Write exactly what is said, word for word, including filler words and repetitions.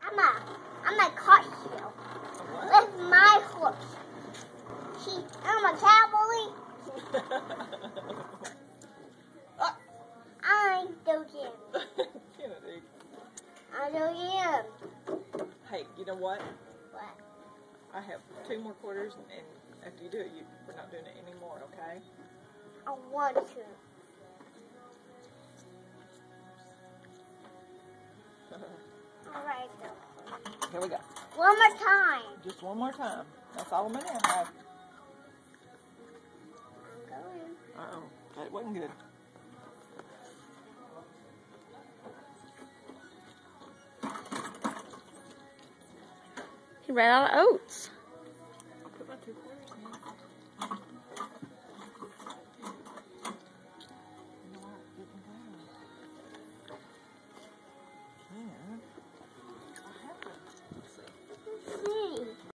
I'm a, I'm a car heel. What? With my horse. She, I'm a cowboy. Ah. I'm joking. Kennedy. I'm joking. Hey, you know what? What? I have two more quarters, and, and after you do it, you, we're not doing it anymore, okay? I want to. Alright, though. Here we go. One more time. Just one more time. That's all I'm going to have. I'm going. Uh-oh. That wasn't good. He ran out of oats.